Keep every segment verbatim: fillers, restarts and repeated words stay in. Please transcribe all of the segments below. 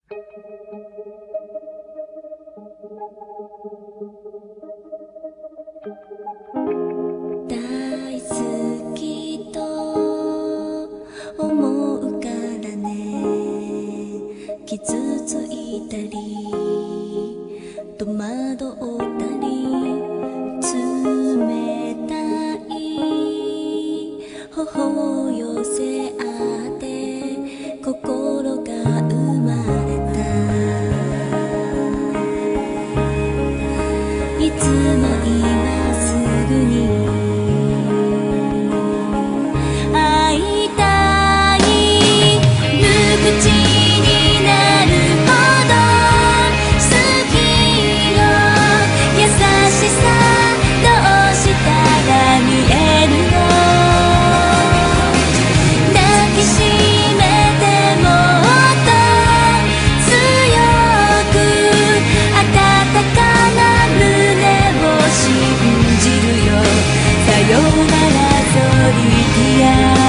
大好きと思うからね、傷ついたり戸惑ったり、冷たい頬を寄せ合って心が生まれた。いつも今すぐに会いたい、無口になるほど好きよ、優しさどうしたら見えるの、抱きしめてもっと強く温かな胸を信じるよ、さよならソリティア。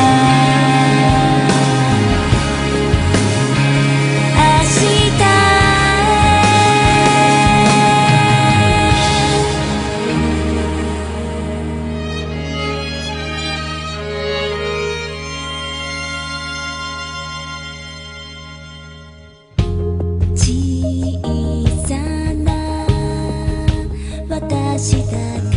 小さな私だけ